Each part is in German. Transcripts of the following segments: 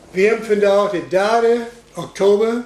Wir haben vandaag de 3. Oktober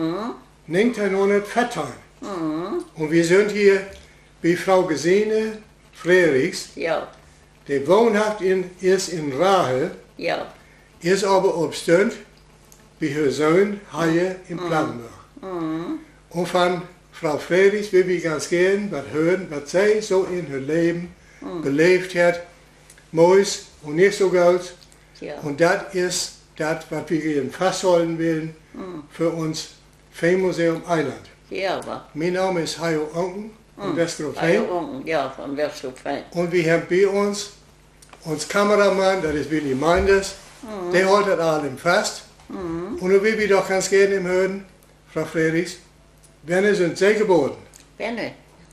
1914. Und wir sind hier bei Frau Gesine Frerichs. Ja, Die woonhaft ist in Rahe, ja. ist aber op stund bei haar Sohn hier in Plattenburg. Und von Frau Frerichs will wir ganz gern was hören, was sie so in haar Leben belebt hat. Moois und nicht so gut. Ja. Und das ist das, was wir gerne festhalten wollen für uns Filmmuseum Eiland. Ja, aber. Mein Name ist Hajo Onken von Westerofijn. Ja, von Westerofijn. Und wir haben bei uns Kameramann, das ist Willy Meinders, der hält das allem fest. Und nun will wir doch ganz gerne im hören, Frau Frerichs, wann sind Sie geboren? Benne.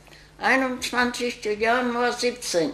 21. Januar 17.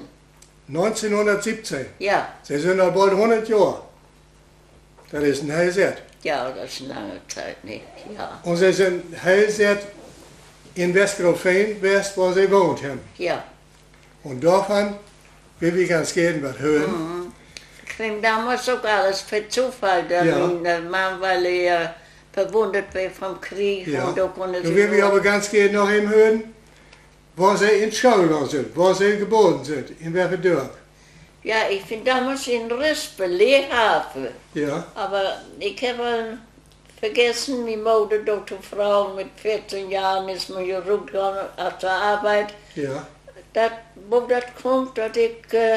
1917. Ja, Sie sind halt bald 100 Jahre. Das ist ein Heilsert. ja, das ist eine lange Zeit nicht. Ja, Und Sie sind Heilsert in Westerofijn, wo Sie wohnt haben. ja. Und davon will wir ganz gerne was hören. Ich bin damals sogar alles für Zufall, da Ja. mein Mann, weil er verwundet war vom Krieg Ja. und da konnte Nun will wir aber ganz gerne noch eben hören, wo Sie in Schule sind, wo Sie geboren sind, in welchem Dorf. Ja, ich bin damals in Rispe, Leerhaven. Ja, Aber ich habe vergessen, meine Mutter, Frau mit 14 Jahren ist mir zurückgegangen auf der Arbeit. ja, Wo das kommt, dass ich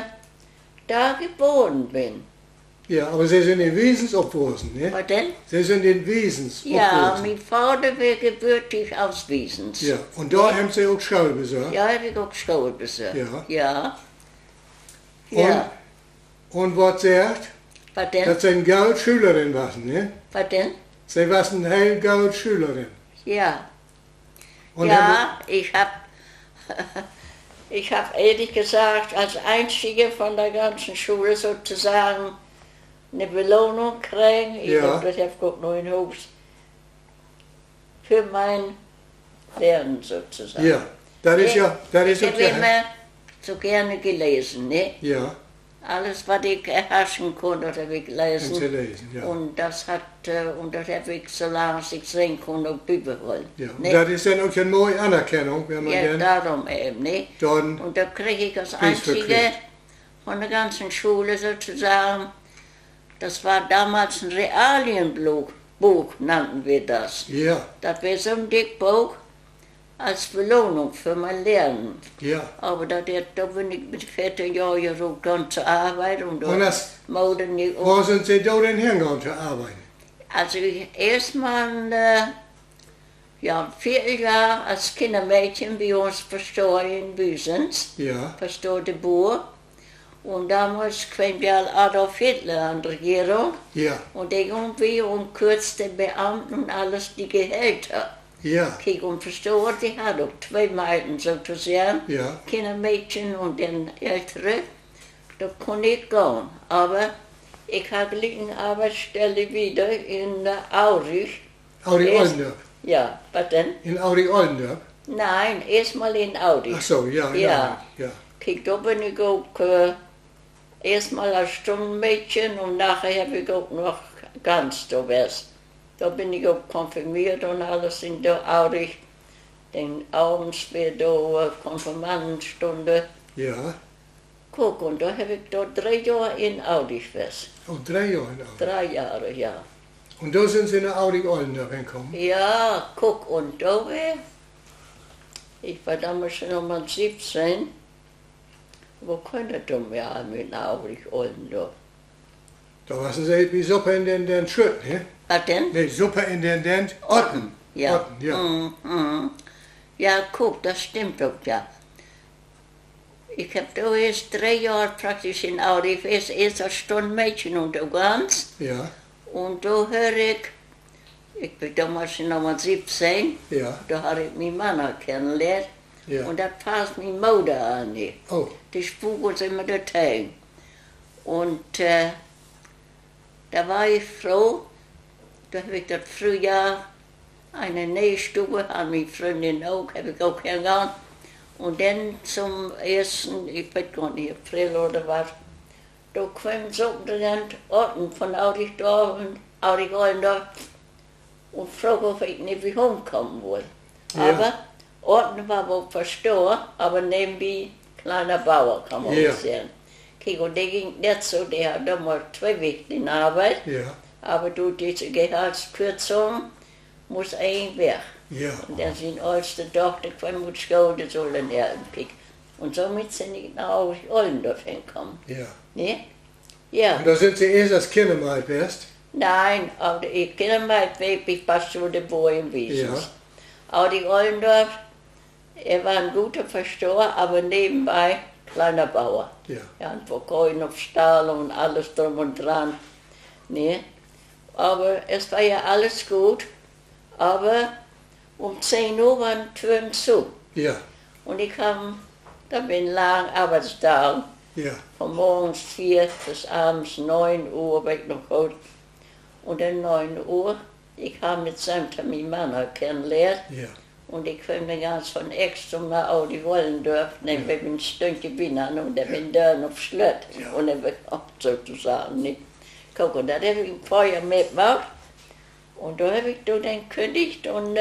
da geboren bin. ja, aber Sie sind in Wiesens aufgewachsen, ne? Was denn? Sie sind in Wiesens Ja, aufgewachsen. mein Vater war gebürtig aus Wiesens. Ja, und da haben Sie auch Schule besucht. Ja, habe ich auch Schule besucht. Ja. Ja. Ja. Und was sagt, Was denn? dass Sie eine gute Schülerin waren, ne? Was denn? Sie waren eine hell gute Schülerin. Ja. Und Ja, ich hab ehrlich gesagt als Einzige von der ganzen Schule sozusagen eine Belohnung kriegen. Ich Ja. glaube, das habe ich noch in Haus. Für mein Lernen sozusagen. Ja, das ist ja, das ist Ich habe ja, immer so gerne gelesen, ne? ja, Alles, was ich erhaschen konnte, habe ich haben Sie gelesen. lesen, ja. Und das habe ich, solange ich sehen konnte, auch beibehalten. Ja, ne? das ist dann auch eine neue Anerkennung, wenn man Ja, dann darum eben, ne? dann, Und da kriege ich als Preis für Einzige Krieg. von der ganzen Schule sozusagen, das war damals ein Realienbuch, nannten wir das. ja, Das war so ein dick Buch als Belohnung für mein Lernen. ja. Aber da bin ich mit 14 Jahren so dann zur Arbeit und Und da das, Mode nicht wo sind Sie da denn hingegangen zu arbeiten? Also erstmal ja, 4 Jahre als Kindermädchen bei uns Pastor in Büsens, Ja, Pastor de Boer. Und damals kam ja Adolf Hitler an die Regierung ja, und irgendwie kürzte Beamten und alles die Gehälter. ja, Kijk, und Pastor, die hat auch 2 Meiden sozusagen, ja, Kindermädchen und den Ältere. Da konnte ich gehen. Aber ich habe eine Arbeitsstelle wieder in Aurich. Audi Erst- Oldendorf. Ja, was denn? In Audi Oldendorf? Nein, erstmal in Aurich. Ach so, ja, Ja. ja, ja. Kijk, da bin ich auch erstmal als Stundenmädchen und nachher habe ich auch noch ganz da was. Da bin ich auch konfirmiert und alles in der Aurich. Dann abends wird da Konfirmandenstunde. Ja, Guck, und da habe ich da 3 Jahre in Aurich was. auch 3 Jahre in Audi. 3 Jahre, ja. Und da sind Sie nach Audi Oldendorf hingekommen? Ja, guck, und da war ich war damals schon nochmal 17. Wo könnte du mir mit Aurich Oldendorf? Da waren Sie wie Superintendent Schütt, ne? Was denn? Nee, Superintendent Otten. Ja. Otten, ja. Ja, guck, das stimmt doch, ja. Ich habe da erst 3 Jahre praktisch in Aurich, erst als Stundenmädchen untergegangen. Ja, Und da höre ich bin damals nochmal 17, ja, da habe ich meinen Mann kennengelernt. ja. Und das passt meine Mutter an. Nicht. Oh, Die Spuk sind mir daheim. Und da war ich froh, da habe ich das Frühjahr eine Nähstube an meine Freundin auch, habe ich auch gegangen. Und dann zum ersten, ich weiß gar nicht, April oder was, da kam so ein Otten von Aurichdorf und auch die wollen da und fragen, ob ich nicht wie kommen will. Ja. Aber Orten war wohl verstorben, aber neben wie kleiner Bauer, kann man Ja. sagen. Kijk, und der ging nicht so, der hat damals 2 Wochen in Arbeit, Ja. aber durch diese Gehaltskürzung muss ein weg. Ja. Und dann sind älteste Tochter kwam mit Schule, die sollen helfen. Und somit sind ich nach Ollendorf hingekommen. Ja. Ne? Ja. Und da sind Sie erst als Kinder mal best. Nein, aber ich kenne mein Weg bis Pastor de Boy im Wiesens. Ja. Auch die Ollendorf, er war ein guter Verstor, aber nebenbei kleiner Bauer. Ja. Er hat Verkäufen auf Stahl und alles drum und dran. Ne? Aber es war ja alles gut, aber um 10 Uhr waren die Türen zu. Ja. Und ich kam, da bin lang Arbeitstag, Ja. von morgens 4 bis abends 9 Uhr war ich noch gut. Und dann 9 Uhr, ich habe mit Samta meinen Mann kennengelernt. Ja. Und ich kam dann ganz von Extum nach Audi Wollendorf. Dann bin ich ein Stündchen binnen und dann bin ich dann auf Schlött. Ja. Und dann bin ich auch sozusagen nicht. Guck, und da habe ich ein Feuer mitgemacht. Und da habe ich dann gekündigt und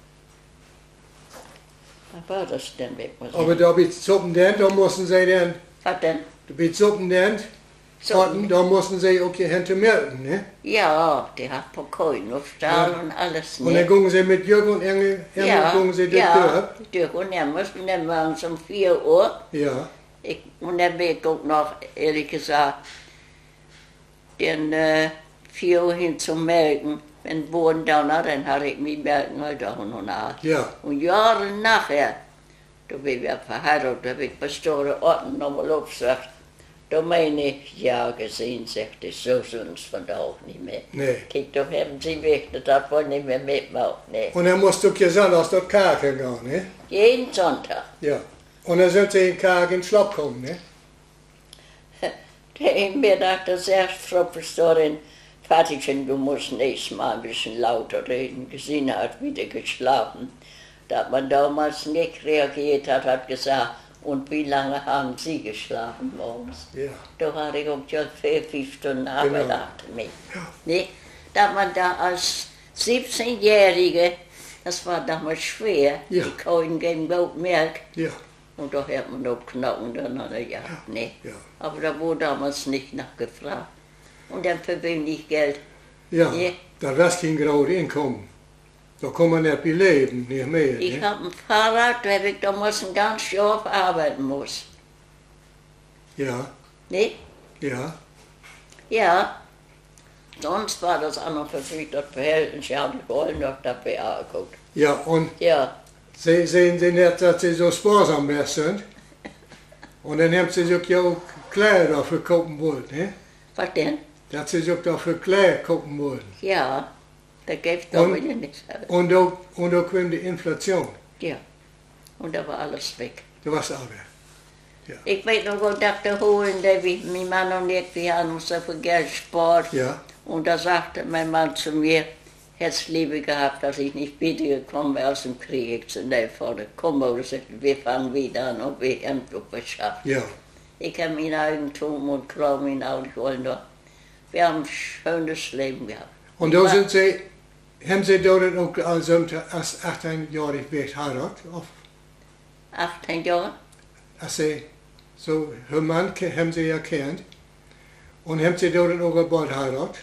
was war das denn mit mir? Aber da bist Suppen denn, da mussten Sie dann, Was denn? du bist Suppen denn, Suppen? da mussten Sie auch die Hände melden, ne? Ja, die hat Verkäufen auf Stahl Ja. und alles. Und dann gingen Sie mit Jürgen und Engel gingen Sie durch ja, durch. Und dann mussten wir morgens um 4 Uhr. Ja. Und dann bin ich auch noch, ehrlich gesagt, den 4 Uhr hin zum Melken. Wenn Boden da war, dann hatte ich mich Melken halt auch noch nach. Ja. Und Jahre nachher, da bin ich verheiratet, da habe ich Pastoren Orten nochmal aufgesagt. Da meine ich, ja gesehen, sagte ich, so sind es von da auch nicht mehr. Nee. Kijk, da haben sie weg, das wollen nicht mehr mitmachen. Nee. Und dann musst du gesagt aus der Kake gehen, ne? Jeden Sonntag. Ja. Und dann sind Sie in Kake in Schlopp gekommen, ne? Der in mir dachte, selbst Frau Pastorin, Vaterchen, du musst nächstes Mal ein bisschen lauter reden. Gesine hat wieder geschlafen. Da man damals nicht reagiert hat, hat gesagt, und wie lange haben Sie geschlafen morgens? Ja. Da hatte ich um 4, 5 Stunden Arbeit Genau. hinter mir. Ja. Nee, da man da als 17-Jährige, das war damals schwer, Ja. die Kohen geben gut Milch. Ja. Und da hat man noch Knochen dann hat er gehabt, ne? Ja. Aber da wurde damals nicht nachgefragt. Und dann für wenig Geld. Ja. Ja. Da war kein großes Einkommen. Da kann man nicht beleben, nicht mehr, Ich ne? habe ein Fahrrad, da ich damals ein ganzes Jahr arbeiten muss. Ja. Ne? Ja. Ja. Sonst war das auch noch verfügtes Verhältnis. Ich habe die noch dabei angeguckt. Ja, und Ja. Sie sehen Sie nicht, dass Sie so sparsam sind. Und dann haben Sie sich ja auch Kleider dafür kaufen wollen, ne? Was denn? Dass Sie sich dafür Kleider kaufen wollen. Ja. Da gibt es Und- doch wieder nichts. Und da kam die Inflation. Ja. Und da war alles weg. Da war es aber. Ich weiß noch, wo Dr. Hohen, der wie mein Mann und ich, wir haben uns so viel Geld gespart. Ja. Und da sagte mein Mann zu mir, hättest Liebe gehabt, dass ich nicht wieder gekommen wäre aus dem Krieg. Ich sagte, vorne, komm, aber wir fangen wieder an und wir haben es geschafft. Ja. Ich habe mein Eigentum und glaube mein Augen noch. Wir haben ein schönes Leben gehabt. Und da sind Sie, haben Sie da dann auch also als 18-jährig geheiratet? Of 18 Jahre? als Sie, so, Ihr Mann haben Sie ja kennt. Und haben Sie da dann auch bald geheiratet?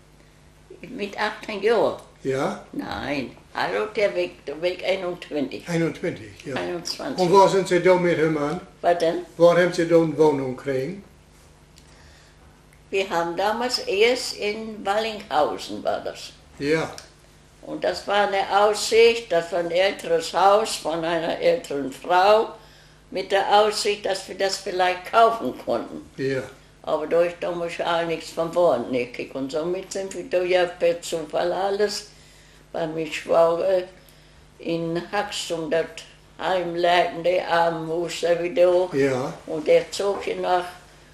Mit 18 Jahren? Ja. Nein, also der Weg 21. 21, ja. 21. Und wo sind Sie da mit Ihrem Mann? Was denn? Wo haben Sie da eine Wohnung gekriegt? Wir haben damals erst in Wallinghausen war das. Ja. Und das war eine Aussicht, das war ein älteres Haus von einer älteren Frau mit der Aussicht, dass wir das vielleicht kaufen konnten. Ja. Aber da ist damals auch nichts von worden. Nicht. Und somit sind wir da ja per Zufall alles bei mir Schwager in Haxtum, das heimleitende Armenhaus wieder. Ja. Und der zog hier nach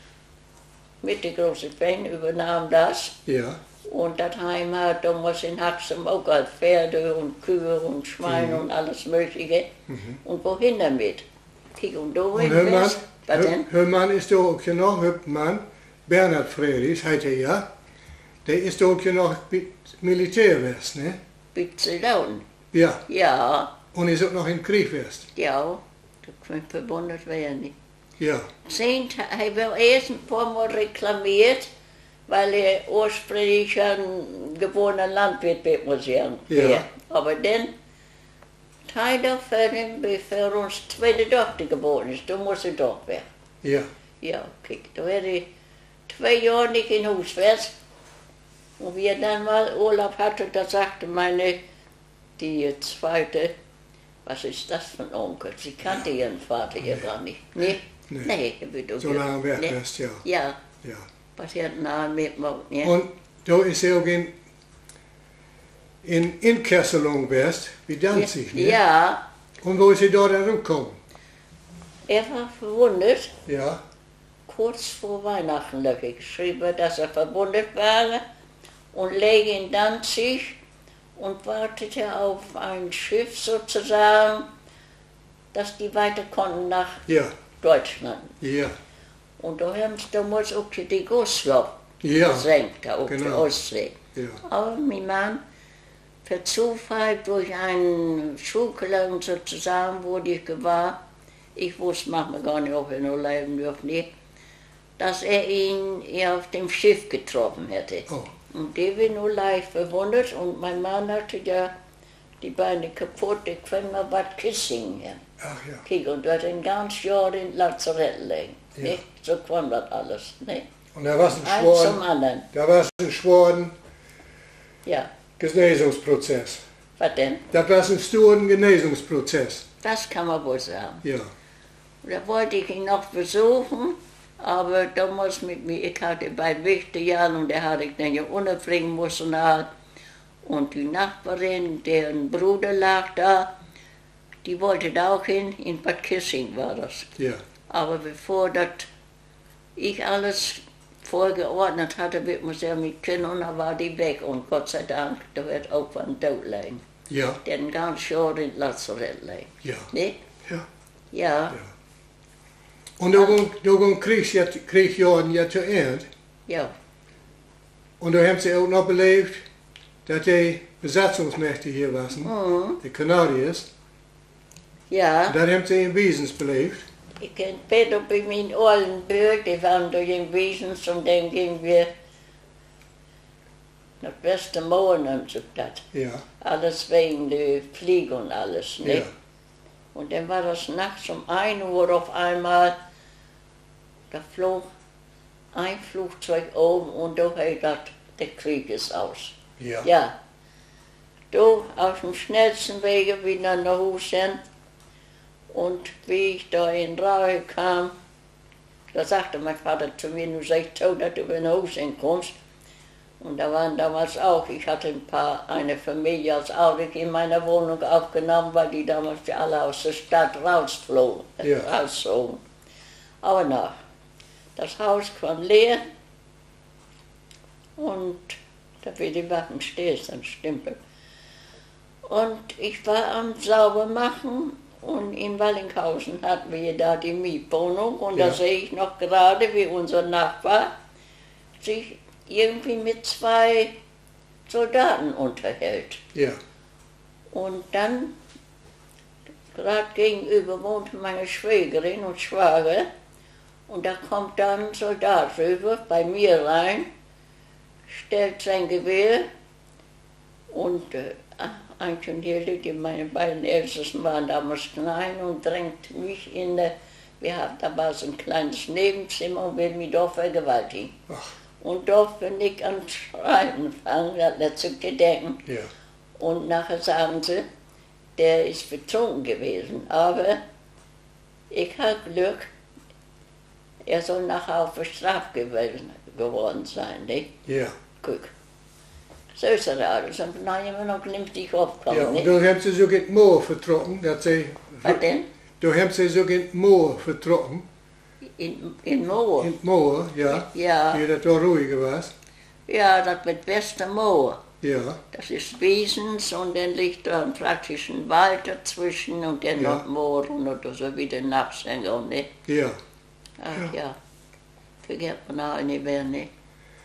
mit der großen Pen, übernahm das. Ja. Und das Heim hat damals in Haxtum auch als Pferde und Kühe und Schweine und alles Mögliche. Und wohin damit? Kiek, und da Und in Ihr Mann, West. Was denn? Ihr Mann ist da auch genau, Ihr Mann, Bernhard Frerichs, heißt er ja. der ist auch ja noch Militärwest, ne? Bizidon. Ja. Ja, Und ist auch noch im Krieg west. ja, da kann ich verwundert werden. Ja. Hij wil eerst een paar Mal reklamiert, weil er ursprünglich ein geborener Landwirt wird, muss ich sagen. Ja. Aber dann, Teil davon, bevor uns zweite Tochter geboren ist, da muss er doch weg. Ja. Ja, kijk, da werde ich 2 Jahre nicht in Hus west. Und wie er dann mal Urlaub hatte, da sagte die zweite, was ist das für ein Onkel? Sie kannte ihren Vater ja gar nicht. Nee? Nee. Nee, er wird auch So lange weg nee. west, ja. Ja, Ja. was er nahe mitmacht, ja. Und da ist er auch in Inkesselung west, wie Danzig, ne? Ja, Und wo ist er dort herumgekommen? er war verwundet, Ja. kurz vor Weihnachten, da geschrieben, dass er verwundet war und läge in Danzig und wartete auf ein Schiff sozusagen, dass die weiter konnten nach Ja. Deutschland. Ja. Und da haben sie damals auch die Goslow Ja. gesenkt, da auf der Genau. Ostsee. Ja. Aber mein Mann, per Zufall durch einen Schulkollegen sozusagen, wo ich war, ich wusste manchmal gar nicht, ob er noch leben dürfte, nicht, dass er ihn auf dem Schiff getroffen hätte. Oh. Und der war nur leicht verwundert und mein Mann hatte ja die Beine kaputt, der konnte mal Bad Kissingen. Ach ja. Kijk, und dort ein ganz Jahr in Lazarett liegen. Ja. Nicht? So kam das alles. Nicht? Und da war es ein Eins zum Schworen, anderen. da war es ein Schworen Ja, Genesungsprozess. was denn? Das war ein sturen Genesungsprozess. Das kann man wohl sagen. Ja. Da wollte ich ihn noch besuchen, aber damals mit mir, ich hatte bei Wichtigern und der hatte ich dann ja unterbringen müssen. Und die Nachbarin, deren Bruder lag da, die wollte da auch hin, in Bad Kissing war das. Ja. Aber bevor das ich alles vorgeordnet hatte, wird man ja mit Kindern, dann war die weg. Und Gott sei Dank, da wird auch von tot liegen. Ja. Der ein ganz Jahr in Lazarett liegen. Ja. Ne? Ja. Ja, Und da ging Kriegsjahren ja zu Ende. ja. Und da haben sie auch noch belebt, dass die Besatzungsmächte hier waren, Mhm. die Kanadiers. Ja, Und das haben sie in Wiesens belebt. ich kenne Peter bei meinen alten Bürger, die waren durch den Wiesens und dann gingen wir nach Westermoor und so das. Ja. Alles wegen der Fliege und alles, ne? Ja. Und dann war das nachts um 1 Uhr auf einmal, da flog ein Flugzeug oben und da hab ich gedacht, der Krieg ist aus. Ja. Ja. Du auf dem schnellsten Wege wieder nach Hause und wie ich da in Raue kam, da sagte mein Vater zu mir, du sagst so, dass du nach Hause kommst. Und da waren damals auch, ich hatte eine Familie als Audig in meiner Wohnung aufgenommen, weil die damals ja alle aus der Stadt rausflogen, Ja. rauszogen. Aber na, das Haus kam leer und da wird die Waffen stehen, ein Stempel. Und ich war am Saubermachen und in Wallinghausen hatten wir da die Mietwohnung und Ja. da sehe ich noch gerade, wie unser Nachbar sich irgendwie mit 2 Soldaten unterhält. Ja. Und dann, gerade gegenüber wohnte meine Schwägerin und Schwager und da kommt dann ein Soldat rüber bei mir rein, stellt sein Gewehr und Antje und Hilde, die meine beiden Ältesten waren damals klein und drängt mich da war so ein kleines Nebenzimmer und will mich doch vergewaltigen. Ach. Und da bin ich an Schreien fangen, das letzte Gedenken. Ja. Und nachher sagen sie, der ist betrunken gewesen. Aber ich habe Glück, er soll nachher auch bestraft geworden sein. Nicht? Ja. Guck. So ist das alles. Und dann immer noch glimpflich aufkommen. Ja. Und nicht? da haben sie so in het Moor vertrokken, dat sie... Was denn? Da haben sie so in het Moor vertrokken. In Moor? In het Moor, ja. Ja, Hier dat wel ruhiger was. ja, das wird Westermoor. Ja. Das ist Wiesens und dann liegt da ein praktischen Wald dazwischen und dann Ja. noch Moor und oder so wieder Nachsänger, ne? Ja. Ach ja, vergeht man auch nicht mehr, ne?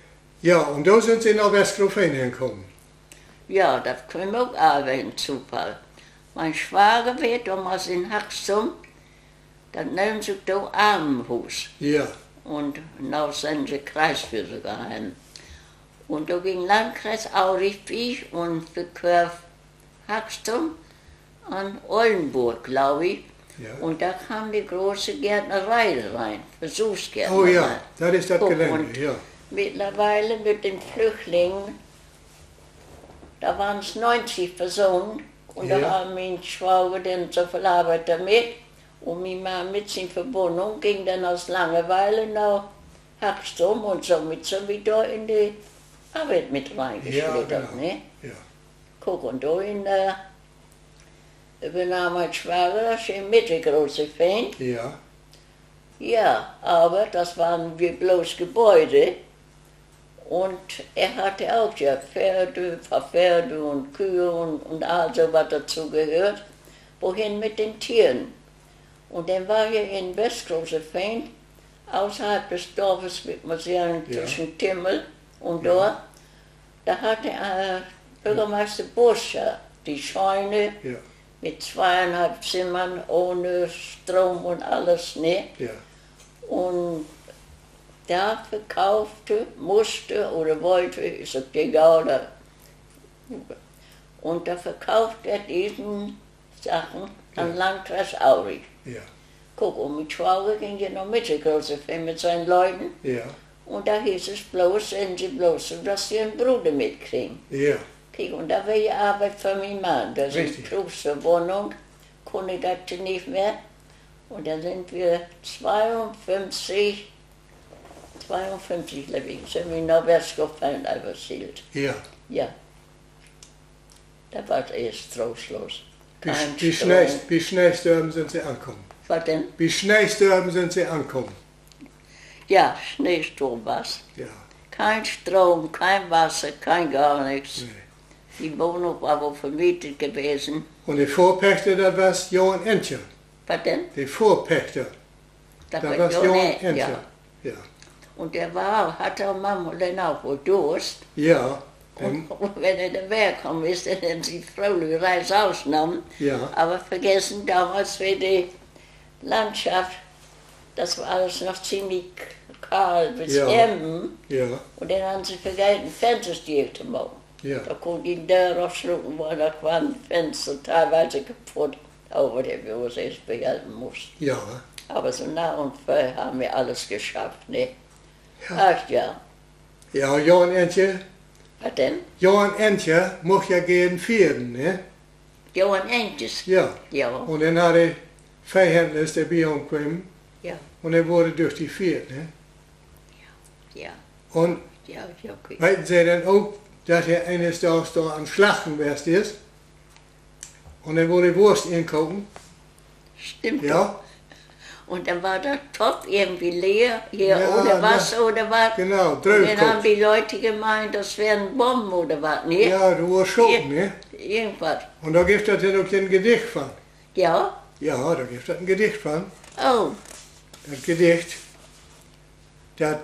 Ja, und da sind Sie nach Westgrofenien gekommen. Ja, das kam auch aber ein Zufall. Mein Schwager war damals in Haxtum, das nennt sich da Armenhaus. Ja, Und now sind sie Kreisführer geheim. Und da ging Landkreis Aurich und verkauft Haxtum an Oldenburg, glaube ich. ja. Und da kam die große Gärtnerei rein, Versuchsgärtnerei. Oh ja, das ist das Guck, Gelände, und ja. mittlerweile mit den Flüchtlingen, da waren es 90 Personen und Ja. da haben mein Schwager dann so viel Arbeit damit und meine Mann mit in Verbindung ging dann aus Langeweile nach Haxtum und somit so wieder in die Arbeit mit reingeschlittert. Ja, genau. Ne? Ja. Guck, und da übernahm mein Schwager das schön mittelgroße Fan. Ja, Ja, aber das waren wir bloß Gebäude. Und er hatte auch ja Pferde und Kühe und all so was dazu gehört. Wohin mit den Tieren? Und dann war hier in Westgrosefein, außerhalb des Dorfes, würde man sagen, Ja. zwischen Timmel und dort, da hatte Bürgermeister Burscher die Scheune ja, mit 2,5 Zimmern ohne Strom und alles, ne? ja. Und da verkaufte, musste oder wollte, ist es egal. Und da verkauft er diesen Sachen an Landkreis Aurich. Ja, Guck, und mit Schwager ging ja noch mittelgroße Film mit seinen Leuten. ja, Und da hieß es bloß, sehen Sie bloß, so, dass Sie einen Bruder mitkriegen. ja, Guck, und da war ja Arbeit für meinen Mann. Da sind Richtig. Berufsverwohnung, konnte ich das nicht mehr. Und dann sind wir 52 glaube ich, sind wir nach Westgofein übersiedelt. ja. Ja. Da war es erst trostlos. Kein Wie Strom. Schneestürmen sind Sie angekommen? Was denn? Wie Schneestürmen sind Sie angekommen? Ja, Schneesturm war's. Ja, Kein Strom, kein Wasser, kein gar nichts. nee. Die Wohnung war wohl vermietet gewesen. Und die Vorpächter, das war Johann Entje. Was denn? Die Vorpächter, Das das war war Johann Johann Entje, Entje. ja. Ja, Und der hatte auch manchmal dann auch wohl Durst. ja, Und wenn er dann weggekommen ist, dann haben sie fröhlich Reis ausgenommen. ja, Aber vergessen, damals für die Landschaft, das war alles noch ziemlich kahl bis Ja. Emden. ja, Und dann haben sie vergessen, Fensterstiel zu machen. ja, Da konnte ich da rausschlucken, weil da waren Fenster teilweise kaputt, aber der wir uns erst behalten mussten. ja. Aber so nah und fern haben wir alles geschafft, ne? Ach ja, Ja, Johann Entje, was denn? Johann Entje mocht ja gehen Pferden, ne? Johann Enkes. Ja. Ja, Und dann hat er Viehhändlers, der bei uns kamen, ja, und er wurde durch die Pferde, ne? ja, Und ja, okay. weiten Sie dann auch, dass er eines Tages da an Schlachten wärst ist, und er wurde Wurst inkochen, Stimmt. ja? Und dann war der Topf irgendwie leer, hier Ja, ohne Wasser oder was. Genau, Und dann haben Dröhnkoch. die Leute gemeint, das wären Bomben oder was, ne? Ja, du warst schon, ne? Irgendwas. Und da gibt es dann auch ein Gedicht von. Ja? Ja, da gibt es ein Gedicht von. Oh, Das Gedicht, das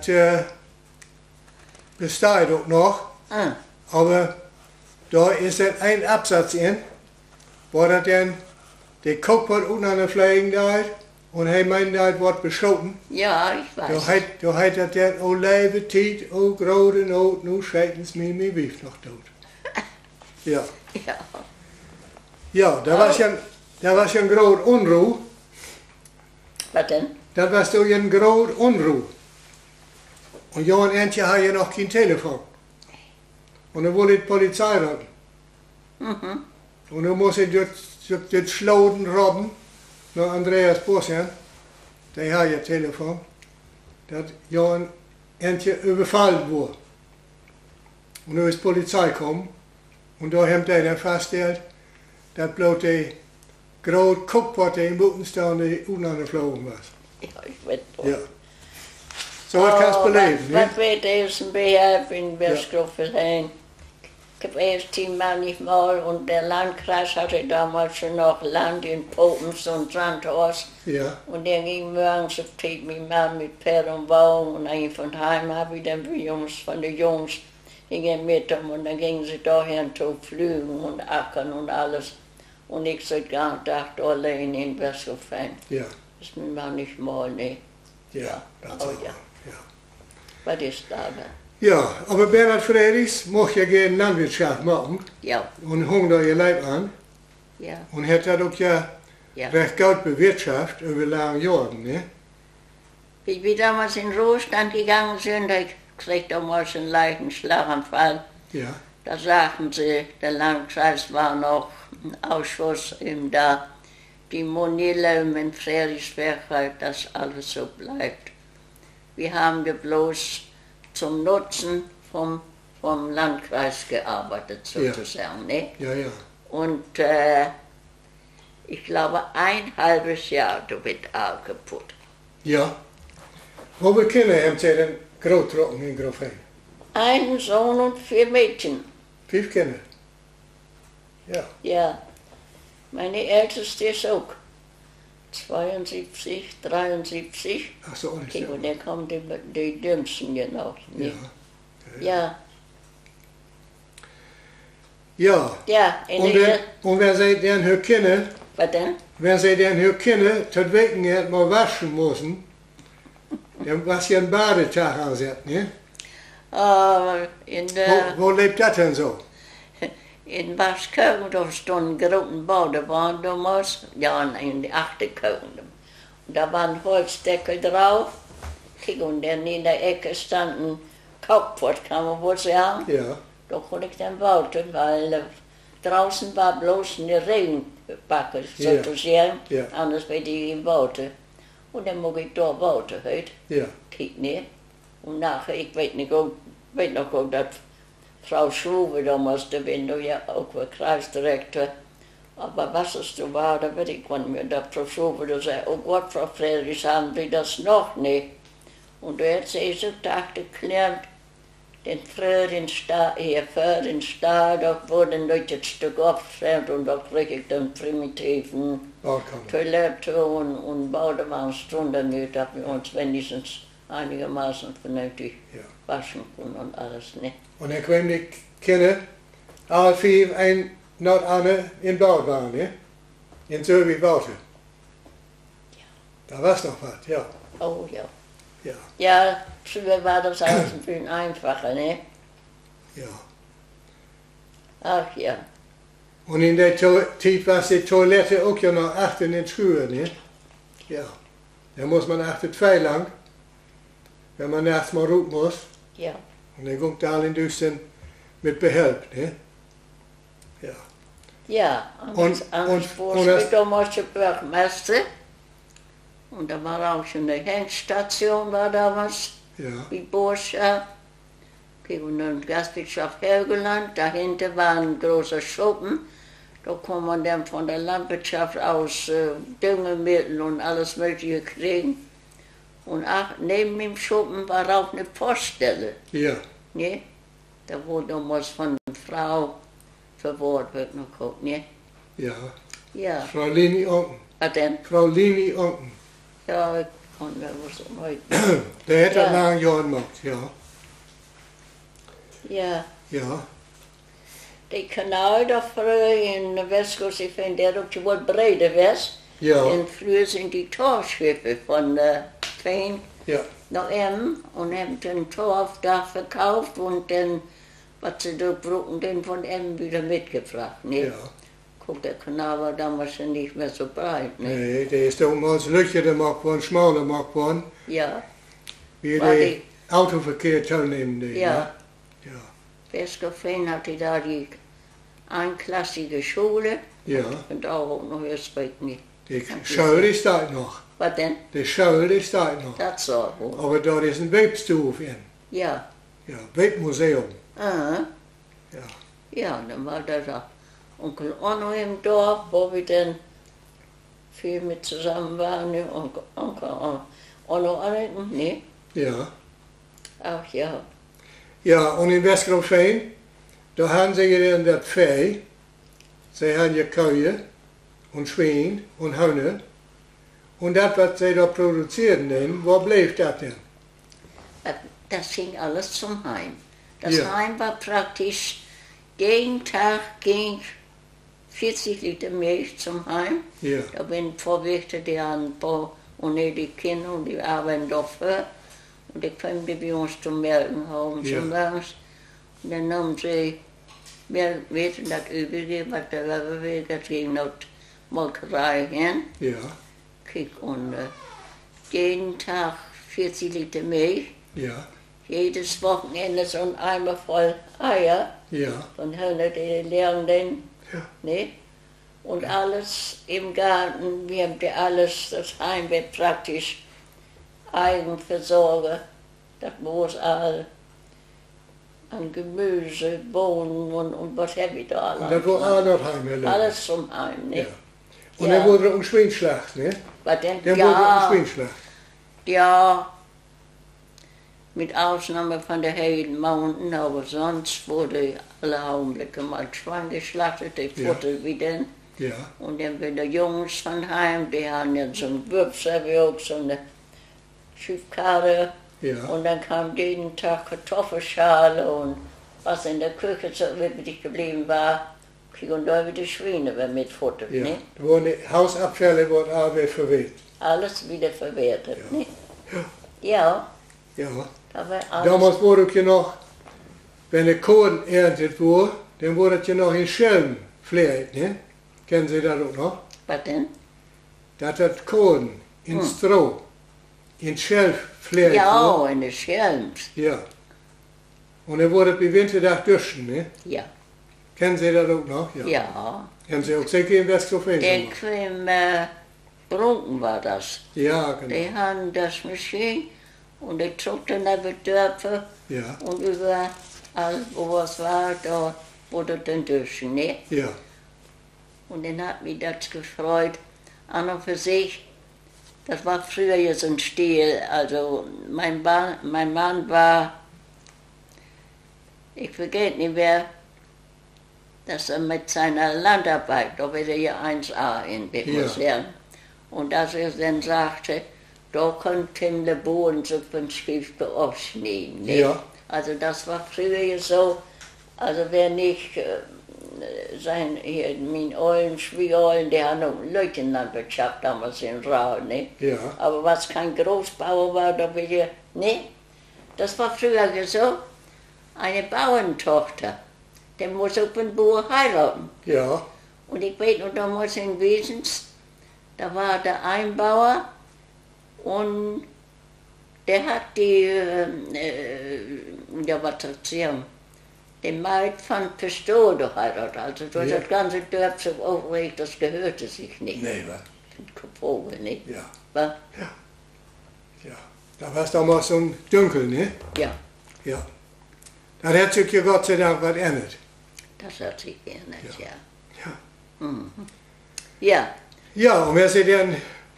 besteht auch noch, ah, aber da ist dann ein Absatz in, wo das dann, der Kopfwort unten an der Fliegen da und er meint, das wird beschoten. ja, ich weiß. Da hat das dann, o lebe Tiet, o grode Not, nu scheitens mir Wief noch tot. Ja, Ja. ja, da war ja ein groot Unruh, Was denn? das war so ein groot Unruh. Und Johann Entje hat ja noch kein Telefon. Und dann wollte die Polizei ran. Mhm. Und dann muss ich das Schloden robben, nach Andreas Bossian, der hat ja Telefon, dass Johann Entje überfallen wurde. Und dann ist die Polizei gekommen und da haben die dann festgestellt, dass bloß die große Kopfpotte im Boden stand, die unangeflogen war. Ja, ich weiß doch. Ja. So was kannst du beleben, ne? Was wird das ein Behälf in Westgroffelheim? gewesen manchmal und der Landkreis hatte damals schon noch Land in Popens und Sandhorst. Ja, Und der ging morgens auf Tiet mit Mann mit Pferd und Wagen und ein von heim habe ich dann die Jungs von den Jungs gingen mit ihm und dann gingen sie dahin zu Flügen und Ackern und alles. Und ich so dachte allein in Westhofen. ja, Das ist mir manchmal nicht. ja, das Oh auch. ja. Ja. Was ist da? Ja, aber Bernhard Frerichs mochte ja gerne Landwirtschaft machen Ja, und hing da ihr Leib an ja, und hat das auch ja ja. recht gut bewirtschaftet über lange Jahre, ne? Wie wir damals in Ruhestand gegangen sind, ich kriegte damals einen leichten Schlaganfall. Ja, Da sagten sie, der Landkreis war noch ein Ausschuss da, die Monille in Friedrichsberg, dass alles so bleibt. Wir haben ja bloß zum Nutzen vom Landkreis gearbeitet, sozusagen. Ne? ja, ja. Und ich glaube, ein halbes Jahr du wird auch kaputt. Ja. Hoeveel kinderen hebben zij dan grootgetrokken in Grofheim? Einen Sohn und 4 Mädchen. 5 kinderen. Ja, Ja, meine Älteste ist auch 72, 73. ach so, alles Kijk, ja. und dann kommen die Dümmsten genau. Ja, Ne? Ja, ja. ja, in Und, der, und wenn zij dan hun kinderen, was denn? wenn zij dan hun kinderen tot weken het maar waschen moesten, dan was je een badetag aanzet, ne? In der, Wo lebt das denn so? in Baskirchen, da standen großen Badewannen damals, ja, in die 8. Köln. Und da war ein Holzdeckel drauf. Kijk, und dann in der Ecke stand ein Kochpot, kann man wohl sagen. Ja, Da konnte ich dann bauten, weil draußen war bloß eine Regenbacke, Ja. sozusagen. Ja. Anders hätte ich ihn bauten. Und dann muss ich da bauten heute. ja, Kijk, ne? Und nachher, ich weiß noch auch, dass Frau Schruve damals, da bin du ja auch der Kreisdirektor. Aber was es so war, da weiß ich nicht mehr. Da Frau Schruve, da sagt, oh Gott, Frau Friedrichs, haben Sie das noch nicht? Und da hat sie so gelernt, den früher den Stall, da wurden Leute ein Stück aufgestellt und da krieg ich dann primitiven Balkan. Toilette und Badewanne drunter nicht, dass wir uns wenigstens einigermaßen vernünftig Ja. waschen können und alles, ne? Und dann kwamen die Kinder, alle 4 ein nach Anne in Baubahn, ne? In Zürich Water. Da war's noch was, ja. Oh ja. Ja, Ja, früher war das alles ein bisschen einfacher, ne? ja. Ach ja. Und in der Zeit war die Toilette auch ja noch achter in den Schuhen, ne? Ja. Da muss man achter 2 lang, wenn man nachts mal rufen muss. Ja. Und dann kommt da in Düsten mit Behelp, ne? Ja. Ja, Und das damals der Bürgermeister. Und da war auch schon eine Henkstation, war damals, Ja, wie Borscha. Und dann Gastwirtschaft Helgeland, dahinter war ein großer Schuppen. Da kann man dann von der Landwirtschaft aus Düngemittel und alles Mögliche kriegen. Und neben dem Schuppen war auch eine Poststelle. ja, Ne? Da wurde damals von einer Frau verwahrt, wird noch geguckt, ne? ja. Ja, Frau Lini Onken. was denn? Frau Lini Onken. Ja, ich kann mir was heute. Der hat das Ja. lange Jahre gemacht, ja. Ja, Ja, der Kanal da früher in Westkuss, ich finde, der doch wohl breiter wär's. ja, Denn früher sind die Torschiffe von Fein ja, nach Emmen und haben den Tor auf da verkauft und dann, was sie da brauchen, den von Emmen wieder mitgebracht. Ne? ja. Guck, der Kanal war damals ja nicht mehr so breit. Ne? Nee, der ist damals Löcher gemacht worden, schmaler gemacht worden, Ja, wie War der Autoverkehr teilnehmen. ja. Ja, Westkuffein hatte da die einklassige Schule. ja. Und auch noch erst weit nicht. Die Schule ist da noch. Was denn? Die Schule ist da noch. Das soll wohl. Aber dort ist ein Webstuf in. Ja. Ja, Webmuseum. Ah, Ja, ja, dann war da Onkel Onno im Dorf, wo wir dann viel mit zusammen waren. Ne? Onkel Onno, ne? ja. Ach ja. Ja, und in Westgrofheim, da haben sie dann das Vieh, sie haben ja Kühe und Schweine und Hühner. Und das, was sie da produzierten, denn, wo blieb das denn? Das ging alles zum Heim. Das Ja. Heim war praktisch, jeden Tag ging 40 Liter Milch zum Heim. Ja, Da bin vorwärts die ein paar und die Kinder und die arbeiten dafür. Und die kamen die bei uns zum Melken haben, Ja. zum Morgens. Und dann nahmen sie Milch und das Übrige, was da war, das ging noch die Molkerei hin. ja, Kijk, und jeden Tag 40 Liter Milch. ja, Jedes Wochenende so ein Eimer voll Eier. ja, Von Hühner, die lernen den. Ja. Ne? Und alles im Garten, wir haben ja alles, das Heim wird praktisch Eigenversorger. Das muss all an Gemüse, Bohnen und was habe ich da und alles. das war auch noch heimgelernt. Alles zum Heim, ne? Ja. Und Ja. dann wurde um Schweinschlacht, ne? Was denn? Dann wurde um Ja, Schweinschlacht. ja, mit Ausnahme von der Hayden Mountain, aber sonst wurde alle Augenblicke mal Schwein geschlachtet, die Ja. Futter wieder. Ja, Und dann wieder Jungs von heim, die haben ja so einen Würfel, wie auch so eine Schiffkarre. ja, Und dann kam jeden Tag Kartoffelschale und was in der Küche so übrig geblieben war, und da wieder Schweine mit Futter. ja. Ne? Da wurden die Hausabfälle wurden auch wieder verwendet. Alles wieder verwertet. Ja. Ne? Ja, Ja. da war alles. Damals wurde es ja noch, wenn der Korn erntet wurde, dann wurde es ja noch in Schelm gefläht, ne? Kennen Sie das auch noch? Was denn? Das hat Korn in Stroh, in Schelm gefläht Ja, wurde. in der Schelms. Ja. Und dann wurde es bei Wintertag dürsten, ne? Ja, Kennen Sie das auch noch? Ja. ja. Kennen Sie auch sicher in Westfalen? Der Quim Brunken war das. Ja, genau. Die haben das Maschine und die trug dann über die Dörfer Ja, und überall, wo was war, da wurde dann durch, ne? ja, Und dann hat mich das gefreut. An und für sich, das war früher ja so ein Stil. Also mein Mann war, ich vergesse nicht mehr, dass er mit seiner Landarbeit, da war er ja 1A in Wittgenstein. Und dass er dann sagte, da konnte ihm der Boden so von Schiff aufschneiden. Ne? Ja. Also das war früher ja so, also wer nicht mein Eulen, Schwiegereulen, die haben noch Leutnantwirtschaft damals in Rau, ne? ja, Aber was kein Großbauer war, da war ja, ne? Das war früher so, eine Bauerntochter, der muss auf den Bauer heiraten. ja, Und ich weiß noch damals in Wesens, da war der Einbauer und der hat die, ja was soll ich sagen, die Maid von Pistol geheiratet. Also durch Ja. das ganze Dorf so aufgeregt, das gehörte sich nicht. nee, wa? Vogel, nicht? Ja, Wa? ja. Da war es damals so ein Dunkel, ne? Ja, Ja. Das hat sich ja Gott sei Dank was ändert. das hat sich geändert, ja. Ja. Ja, Ja, und wenn Sie dann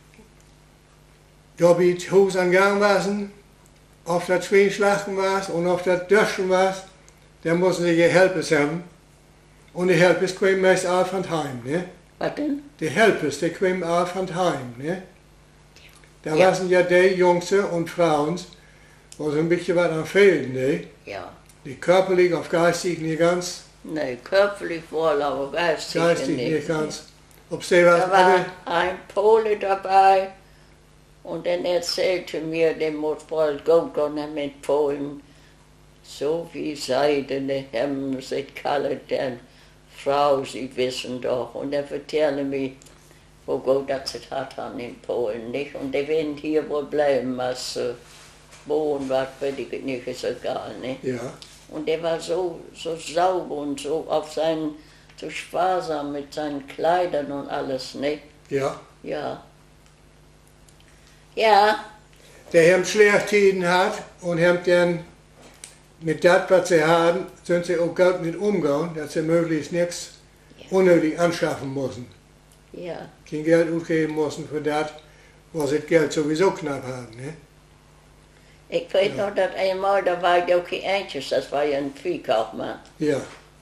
da bei Haus an Gang waren, auf das Schweinschlachten war und auf das Döschen war, dann mussten Sie ja Helpers haben. Und die Helpers kamen meist auch von heim, ne? was denn? Die Helpers, die kamen auch von heim, ne? Da Ja. waren ja die Jungs und Frauen, wo so ein bisschen was am fehlen, ne? Ja, Die körperlich auf geistig nicht ganz, ne, körperlich wohl, aber geistig geistig nicht. nicht ganz. Ob sie was Da war alle, ein Pole dabei und dann erzählte mir, der muss wohl gut gehen mit Polen. So wie seidene Hemden sind kalle der Frau, sie wissen doch. Und er erzählte mir, wo gut das es hat an in Polen, nicht? Und die werden hier wohl bleiben, als wohnen, was weiß ich nicht, ist egal, nicht? ja, Und der war so sauber und so so sparsam mit seinen Kleidern und alles, ne? ja. Ja. Ja, Der haben Schlechtiden hat und haben dann mit das, was sie haben, sind sie auch gut mit umgehen, dass sie möglichst nichts unnötig anschaffen müssen. ja, Kein Geld ausgeben müssen für das, wo sie das Geld sowieso knapp haben. Ne? ich weiß noch, dass einmal, da war Joki Eintjes, das war ja ein Viehkaufmann. Ja,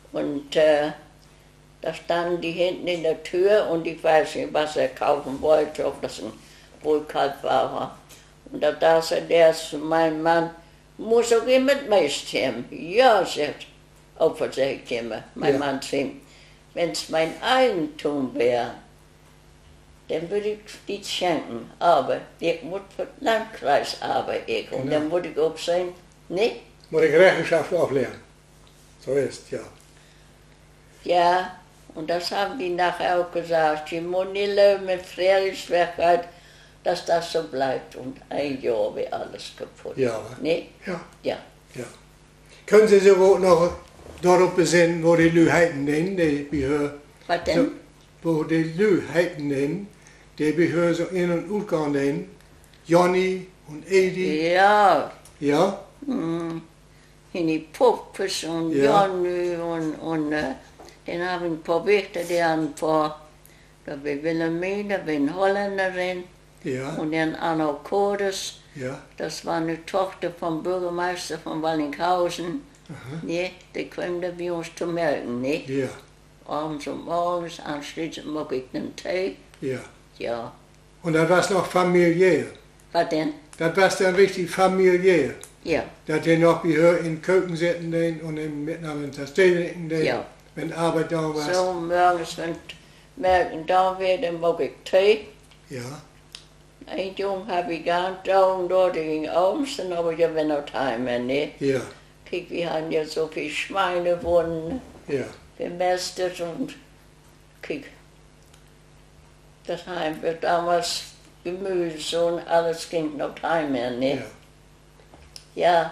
Und da standen die hinten in der Tür und ich weiß nicht, was er kaufen wollte, ob das ein Wohlkalb war. Und da sagt der zu meinem Mann, muss auch immer mit haben. Ja, sagt Opa, sagt immer, mein Mann zu ihm, wenn es mein Eigentum wäre, dann würde ich die schenken. Aber ich muss für den Landkreis arbeiten. Und dann würde ich auch sagen, nee. Muss ich Rechenschaft auflegen. So ist, ja. Ja, und das haben die nachher auch gesagt. Die Monille mit Friedrichswerk, dass das so bleibt. Und ein Jahr wäre alles kaputt. Ja, nee? Ja. Ja. Ja. Können Sie sich auch noch darauf besinnen, wo die Lüheiten nennen, die wir Was denn? So, wo die Lüheiten nennen, die wir so in- und ausgehen nennen, Johnny und Edi. Ja. Ja? In die Puppes und Ja. Jonny und dann habe ich ein paar Wichter, die haben ein paar, da bin Wilhelmine, da bin Holländerin Ja. und dann Anna Kodes, Ja. das war eine Tochter vom Bürgermeister von Wallinghausen. Aha. Nee, die kam da bei uns zu melden, ne? Ja. Abends und morgens, anschließend mag ich einen Tee. Ja. Ja. Und das war noch familiär. Was denn? Das war dann richtig familiär. Ja. Dass die noch wie hier in Köken sitzen den und miteinander das Tee trinken den, Ja. wenn Arbeit da war. So, morgens, wenn Merken da wäre, dann mag ich Tee. Ja. Ein Jung habe ich gar nicht da und dort ging abends, dann habe ich ja wenn noch heim, ne? Ja. Guck, wir haben ja so viele Schweine wurden Ja. gemästet und guck, das Heim wird damals Gemüse und alles ging noch heim, ne? Ja. Ja.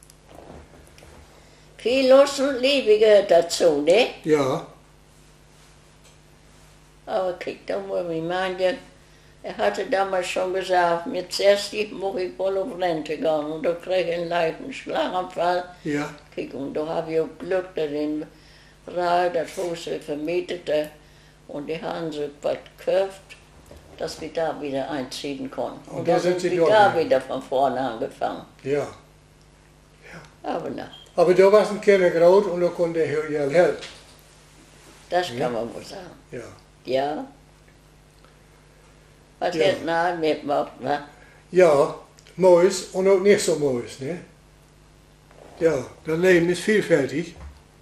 Viel Lust und Liebe gehört dazu, ne? Ja. Aber guck, da muss ich meinen, er hatte damals schon gesagt, mit 60 muss ich wohl auf Rente gehen. Und da krieg ich einen leichten Schlaganfall. Ja. Guck, und da habe ich auch Glück, dass den Rahl, das Haus vermietete. Und die haben so was gekauft, dass wir da wieder einziehen konnten. Und Und da da sind sind Sie wir dort, da ja. wieder von vorne angefangen. Ja. Aber na, Aber da war es ein kleiner Graut und da konnte er ja helfen. das kann man wohl sagen. Ja. Ja. Was Ja. hätten wir mitgemacht, wa? Ja, moois und auch nicht so moois, ne? Ja, das Leben ist vielfältig.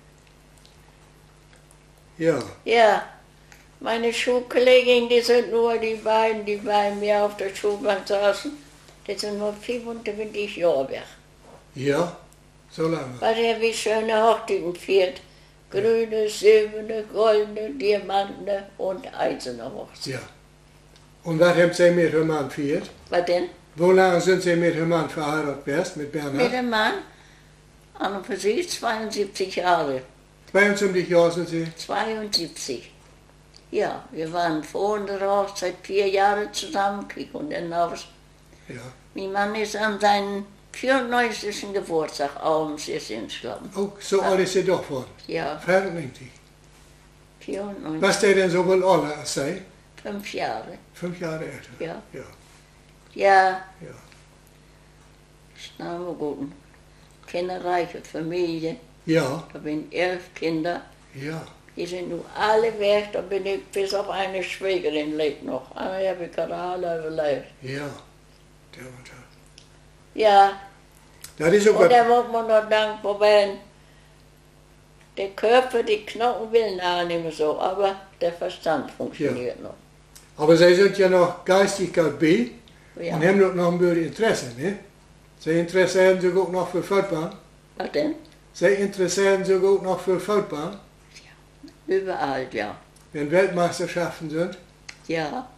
Ja. Ja, meine Schulkollegin, die sind nur die beiden, die bei mir auf der Schulbank saßen, die sind nur 25 Jahre weg. Ja, so lange. Weil er wie schöne Hochzeiten feiert. Grüne, silberne, goldene, Diamantene und eiserne Hochzeiten. Ja. Und was haben Sie mit Ihrem Mann viert? Was denn? Wo lange sind Sie mit Ihrem Mann verheiratet gewesen, mit Mit Bernhard? dem Mann, an und für sich 72 Jahre. 22 Jahre sind Sie? 72. Ja, wir waren vor unserer Hochzeit 4 Jahre zusammen, und dann aus. Ja. Mein Mann ist an seinen 94. Geburtstag abends ist entschlafen. Oh, so alt ist Sie doch geworden. Ja, 94. 94, Was der denn so wohl älter als Sie? 5 Jahre. 5 Jahre älter. Ja. Ja. Ja, Ja. ist eine gute, kinderreiche Familie. Ja. Da bin 11 Kinder. Ja. Die sind nun alle weg, da bin ich bis auf eine Schwägerin lebt noch. Eine habe ich gerade alle überlebt. Ja. Der war da. Ja, Das ist und sogar. da muss man noch dankbar werden. Der Körper, die Knochen will auch nicht mehr so, aber der Verstand funktioniert noch. Aber Sie sind ja noch geistig bei Ja. und haben noch ein bisschen Interesse, ne? Sie interessieren sich auch noch für Fußball. Was denn? Sie interessieren sich auch noch für Fußball, Überall, ja. wenn Weltmeisterschaften sind. Ja.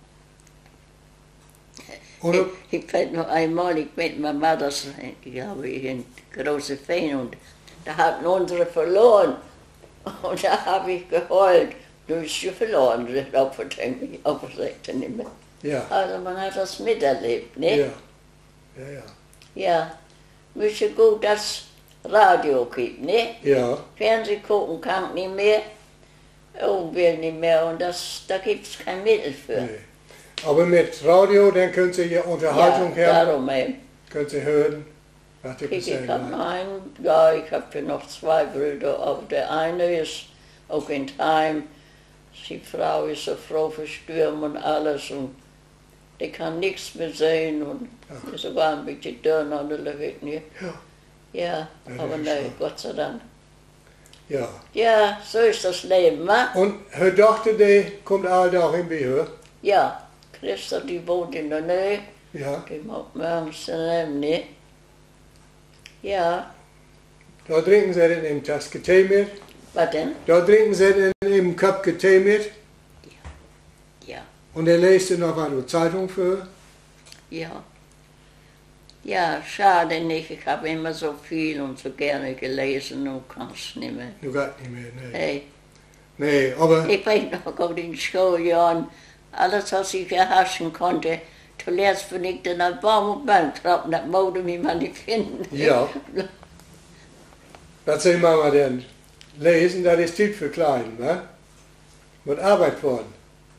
Oder? Ich weiß noch einmal, ich mit meiner Mutter, ich glaube, in große Feen und da hatten unsere verloren. Und da habe ich geheult. Du bist schon verloren, sagt auf der nicht mehr. Ja. Also man hat das miterlebt, ne? Ja. Ja, ja. Ja. Müsste gut das Radio gibt, ne? Ja. Fernsehen gucken kann nicht mehr, will nicht mehr und das, da gibt es kein Mittel für. Nee. Aber mit Radio, dann können Sie ja Unterhaltung ja, haben, darum eben. können Sie hören. Wat heb Kijk, je ik heb gezegd? einen, ja, ich habe noch zwei Brüder, aber der eine ist auch in Heim. Die Frau ist so froh verstorben und alles und die kann nichts mehr sehen und Ach. ist sogar ein bisschen dünn an der Levit, ne? Ja. Ja, Ja, aber das ist nein, so. Gott sei Dank. Ja. Ja, so ist das Leben, wa? Und haar dochter die kommt alle dagen bij haar. Ja, Christa, die wohnt in der Nähe, Ja. die macht morgens daneben, ne? Ja, Da drinken ze in een tasje thee met. was denn? Da drinken ze in een kopje thee met. Ja, Und er leest er noch mal die Zeitung für. ja. Ja, schade nicht, ich habe immer so viel und so gerne gelesen und kann es nicht mehr. Nu gaat het niet meer, nee. Hey, Nee, aber ich weiß noch, auf den Schuljahren, alles, was ich erhaschen konnte, zuletzt bin ich dann auf Baum und Baum trappen, das Mode, wie man nicht finden. ja. Was soll Mama denn lesen? Das ist Zeit für Klein, ne? Mit Arbeit worden.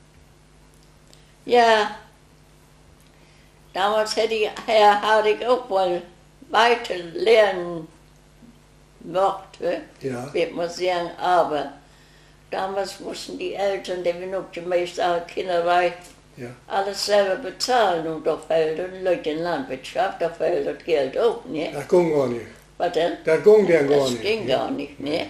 Ja, damals hatte ich auch wohl weiter lernen mochte, Ja. wird man sagen, aber damals mussten die Eltern, die wir noch die meisten Kinder waren, Ja. alles selber bezahlen und da fällt dann Leute in Landwirtschaft, da fällt das Geld auch, ne? Das ging gar nicht. Was denn? Das ging dann gar Das nicht. ging gar nicht, ne?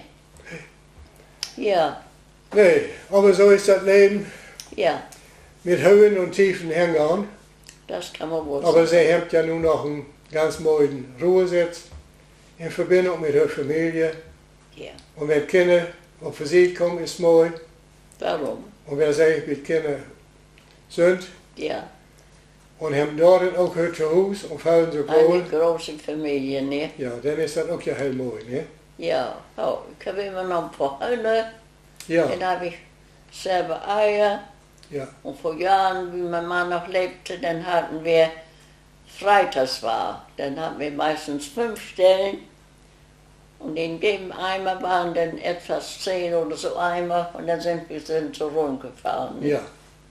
Ja, Nee, aber so ist das Leben ja, mit Höhen und Tiefen hängen. das kann man wohl Aber sagen. sie hat ja nun noch einen ganz mooien Ruhesitz in Verbindung mit ihrer Familie. Ja, Und wenn Kinder auf Visite kommen, ist mooi. warum? Und wer sich mit Kindern sind Ja, und haben dort auch hun zu Hause und fühlen sich eine wohl, große Familie, ne? ja, dann ist das auch ja heel mooi, ne? Ja, oh, ich habe immer noch ein paar Hühner, Ja, dann habe ich selber Eier. ja, Und vor Jahren, wie mein Mann noch lebte, dann hatten wir freitags war. Dann hatten wir meistens 5 Stellen. Und in dem Eimer waren dann etwas 10 oder so Eimer. Und dann sind wir so rumgefahren. ja,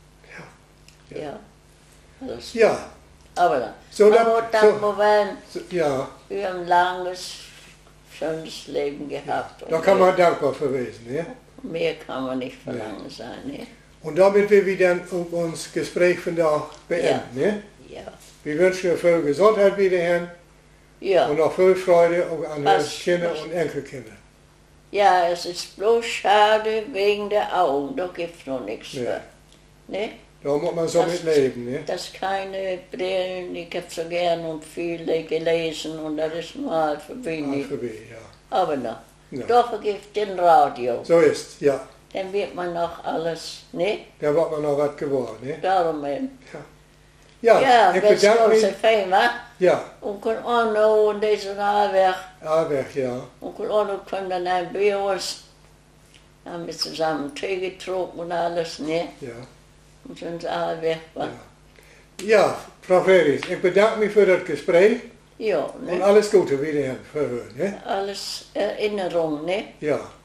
Ja. Alles. ja, Aber dann. So, Aber dann- dann so- wir so, ja, haben ein langes, schönes Leben gehabt. da Und kann man dankbar für gewesen, ne? mehr kann man nicht verlangen sein. Ne? Und damit wir dann auch uns Gespräch von da beenden, ne? Ja. Wir wünschen dir viel Gesundheit wiederhin Ja. und noch viel Freude auch an Was- unsere Kinder was- und Enkelkinder. Ja, es ist bloß schade wegen der Augen, da gibt es noch nichts Ja. für. Ne? Da muss man so Das- mit leben, ne? Das keine Brillen, ich habe so gern und viele gelesen und das ist mal für wenig. Vorbei, ja. Aber noch, Ja. da vergift den Radio, So ist, ja. dann wird man noch alles, ne? Da wird man noch was geworden, ne? Darum eben. Ja, Ja, ich das ist bedanke große mich. Firma. Ja, Onkel Arno und deze Nahweg. Aarweg, ja. Onkel Arno kwam dann ein bei uns. Haben wir zusammen Tee getrunken und alles, ne? Ja. Und sind alle war. Ja, Frau Freris, ich bedanke mich für das Gespräch Ja, und ne? alles Gute wiederhin für Sie, ne? Alles Erinnerung, ne? Ja.